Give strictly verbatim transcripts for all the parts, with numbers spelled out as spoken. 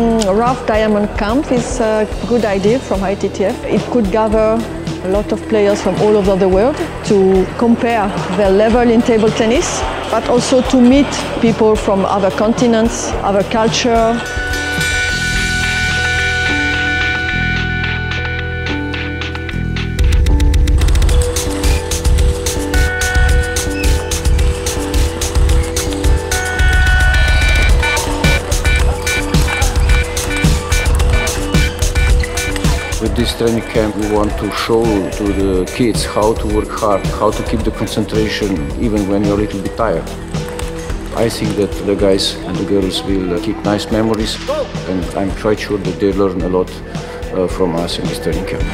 um, rough diamond camp is a good idea from I T T F. It could gather a lot of players from all over the world to compare their level in table tennis, but also to meet people from other continents, other culture. With this training camp, we want to show to the kids how to work hard, how to keep the concentration even when you're a little bit tired. I think that the guys and the girls will keep nice memories, and I'm quite sure that they learn a lot uh, from us in this training camp.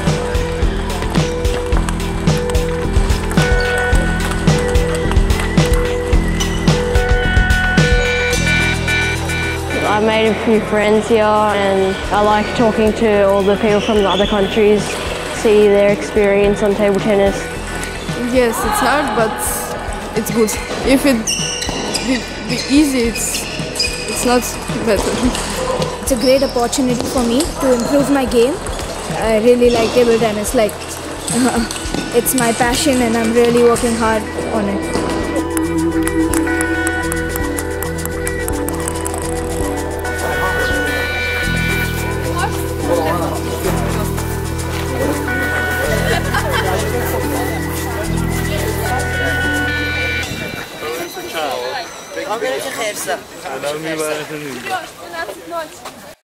I made a few friends here and I like talking to all the people from the other countries, see their experience on table tennis. Yes, it's hard, but it's good. If it be, be easy, it's, it's not better. It's a great opportunity for me to improve my game. I really like table tennis. Like, uh, it's my passion and I'm really working hard on it. Ciao.